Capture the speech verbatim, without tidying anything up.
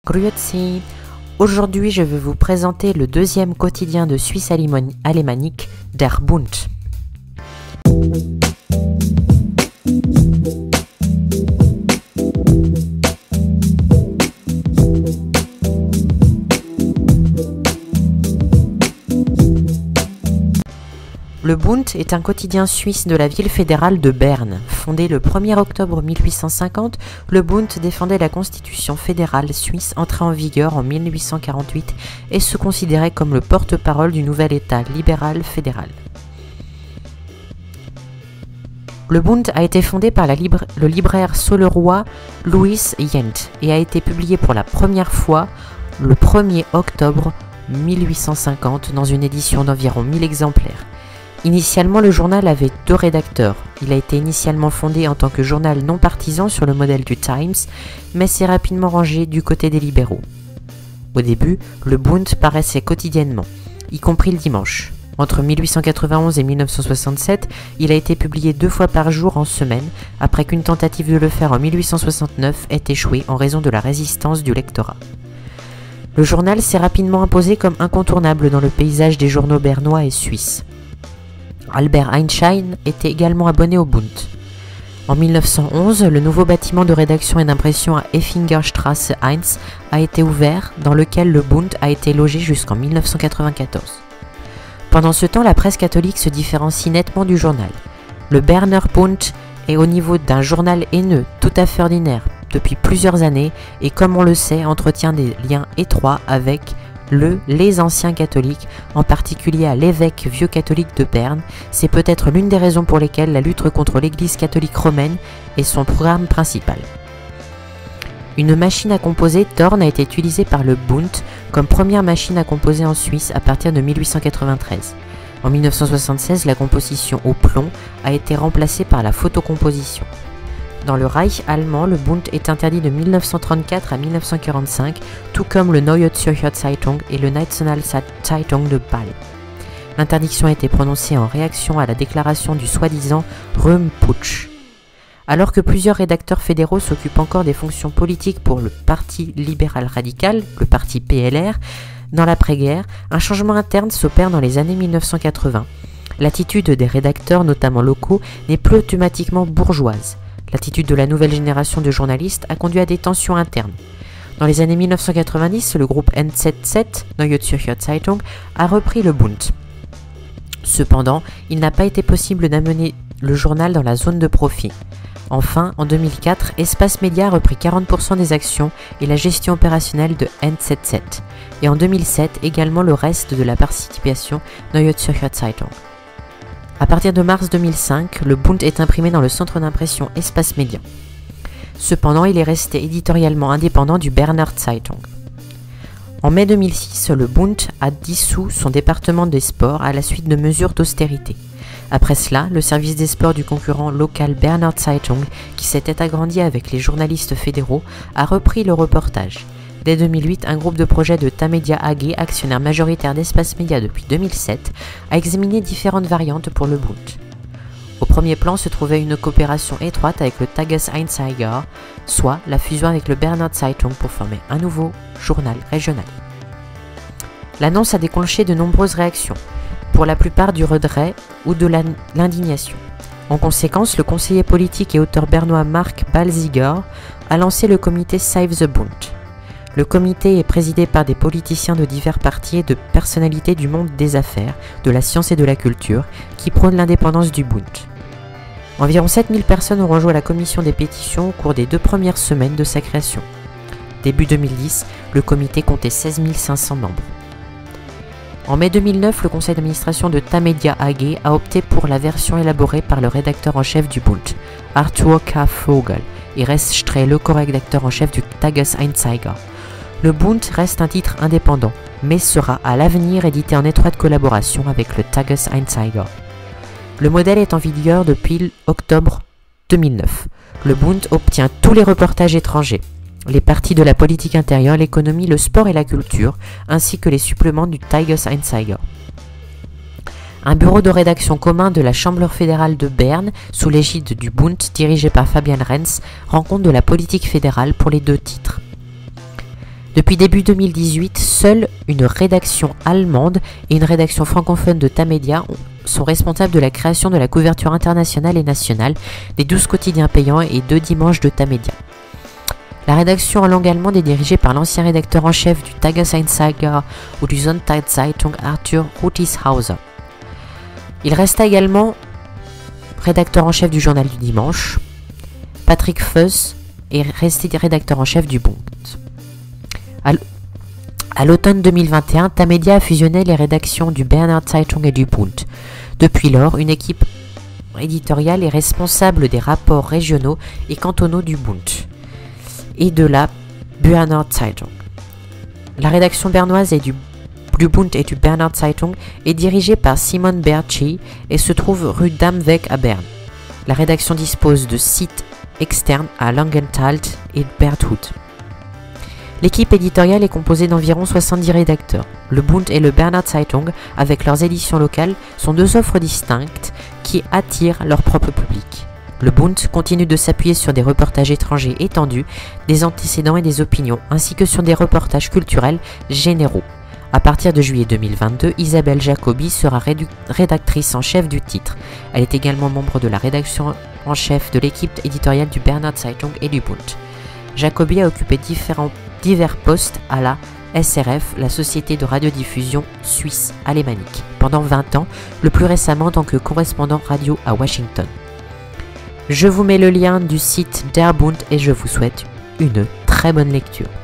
Grüezi. Aujourd'hui, je vais vous présenter le deuxième quotidien de Suisse alémanique, Der Bund. Le Bund est un quotidien suisse de la ville fédérale de Berne. Fondé le premier octobre mille huit cent cinquante, le Bund défendait la constitution fédérale suisse entrée en vigueur en mille huit cent quarante-huit et se considérait comme le porte-parole du nouvel État libéral fédéral. Le Bund a été fondé par la libra le libraire saulerois Louis Jent et a été publié pour la première fois le premier octobre mille huit cent cinquante dans une édition d'environ mille exemplaires. Initialement, le journal avait deux rédacteurs. Il a été initialement fondé en tant que journal non partisan sur le modèle du Times, mais s'est rapidement rangé du côté des libéraux. Au début, le Bund paraissait quotidiennement, y compris le dimanche. Entre mille huit cent quatre-vingt-onze et mille neuf cent soixante-sept, il a été publié deux fois par jour en semaine, après qu'une tentative de le faire en mille huit cent soixante-neuf ait échoué en raison de la résistance du lectorat. Le journal s'est rapidement imposé comme incontournable dans le paysage des journaux bernois et suisses. Albert Einstein était également abonné au Bund. En mille neuf cent onze, le nouveau bâtiment de rédaction et d'impression à Effingerstraße un a été ouvert, dans lequel le Bund a été logé jusqu'en mille neuf cent quatre-vingt-quatorze. Pendant ce temps, la presse catholique se différencie nettement du journal. Le Berner Bund est au niveau d'un journal haineux, tout à fait ordinaire, depuis plusieurs années, et comme on le sait, entretient des liens étroits avec le les anciens catholiques, en particulier à l'évêque vieux catholique de Berne. C'est peut-être l'une des raisons pour lesquelles la lutte contre l'église catholique romaine est son programme principal. Une machine à composer Thorn a été utilisée par le Bund comme première machine à composer en Suisse à partir de mille huit cent quatre-vingt-treize. En mille neuf cent soixante-seize, la composition au plomb a été remplacée par la photocomposition. Dans le Reich allemand, le Bund est interdit de mille neuf cent trente-quatre à mille neuf cent quarante-cinq, tout comme le Neue Zürcher Zeitung et le Nationalzeitung de Bâle. L'interdiction a été prononcée en réaction à la déclaration du soi-disant Röhm-Putsch. Alors que plusieurs rédacteurs fédéraux s'occupent encore des fonctions politiques pour le Parti libéral radical, le parti P L R, dans l'après-guerre, un changement interne s'opère dans les années mille neuf cent quatre-vingts. L'attitude des rédacteurs, notamment locaux, n'est plus automatiquement bourgeoise. L'attitude de la nouvelle génération de journalistes a conduit à des tensions internes. Dans les années mille neuf cent quatre-vingt-dix, le groupe N soixante-dix, Neue Zürcher Zeitung, a repris le Bund. Cependant, il n'a pas été possible d'amener le journal dans la zone de profit. Enfin, en deux mille quatre, Espace Média a repris quarante pour cent des actions et la gestion opérationnelle de N soixante-dix. Et en deux mille sept, également le reste de la participation Neue Zürcher Zeitung. À partir de mars deux mille cinq, le Bund est imprimé dans le centre d'impression Espace Média. Cependant, il est resté éditorialement indépendant du Berner Zeitung. En mai deux mille six, le Bund a dissous son département des sports à la suite de mesures d'austérité. Après cela, le service des sports du concurrent local Berner Zeitung, qui s'était agrandi avec les journalistes fédéraux, a repris le reportage. Dès deux mille huit, un groupe de projet de Tamedia A G, actionnaire majoritaire d'Espace Média depuis deux mille sept, a examiné différentes variantes pour le Bund. Au premier plan se trouvait une coopération étroite avec le Tages-Anzeiger, soit la fusion avec le Berner Zeitung pour former un nouveau journal régional. L'annonce a déclenché de nombreuses réactions, pour la plupart du regret ou de l'indignation. En conséquence, le conseiller politique et auteur bernois Marc Balziger a lancé le comité Save the Bund. Le comité est présidé par des politiciens de divers partis et de personnalités du monde des affaires, de la science et de la culture, qui prônent l'indépendance du Bund. Environ sept mille personnes ont rejoint la commission des pétitions au cours des deux premières semaines de sa création. Début deux mille dix, le comité comptait seize mille cinq cents membres. En mai deux mille neuf, le conseil d'administration de Tamedia A G a opté pour la version élaborée par le rédacteur en chef du Bund, Arthur K. Vogel, et Res Streh, le co-rédacteur en chef du Tages-Anzeiger. Le Bund reste un titre indépendant, mais sera à l'avenir édité en étroite collaboration avec le Tages-Anzeiger. Le modèle est en vigueur depuis octobre deux mille neuf. Le Bund obtient tous les reportages étrangers, les parties de la politique intérieure, l'économie, le sport et la culture, ainsi que les suppléments du Tages-Anzeiger. Un bureau de rédaction commun de la Chambre fédérale de Berne, sous l'égide du Bund, dirigé par Fabian Renz, rend compte de la politique fédérale pour les deux titres. Depuis début deux mille dix-huit, seule une rédaction allemande et une rédaction francophone de Tamedia sont responsables de la création de la couverture internationale et nationale des douze quotidiens payants et deux dimanches de Tamedia. La rédaction en langue allemande est dirigée par l'ancien rédacteur en chef du Tagesanzeiger ou du Sonntagszeitung Arthur Rütishauser. Il resta également rédacteur en chef du journal du dimanche. Patrick Fuss est resté rédacteur en chef du Bund. À l'automne deux mille vingt et un, Tamedia a fusionné les rédactions du Berner Zeitung et du Bund. Depuis lors, une équipe éditoriale est responsable des rapports régionaux et cantonaux du Bund et de la Berner Zeitung. La rédaction bernoise et du, du Bund et du Berner Zeitung est dirigée par Simon Bertschi et se trouve rue Damweg à Berne. La rédaction dispose de sites externes à Langenthal et Berthut. L'équipe éditoriale est composée d'environ soixante-dix rédacteurs. Le Bund et le Berner Zeitung, avec leurs éditions locales, sont deux offres distinctes qui attirent leur propre public. Le Bund continue de s'appuyer sur des reportages étrangers étendus, des antécédents et des opinions, ainsi que sur des reportages culturels généraux. À partir de juillet deux mille vingt-deux, Isabelle Jacobi sera rédactrice en chef du titre. Elle est également membre de la rédaction en chef de l'équipe éditoriale du Berner Zeitung et du Bund. Jacobi a occupé différents, divers postes à la S R F, la société de radiodiffusion suisse alémanique, pendant vingt ans, le plus récemment en tant que correspondant radio à Washington. Je vous mets le lien du site Der Bund et je vous souhaite une très bonne lecture.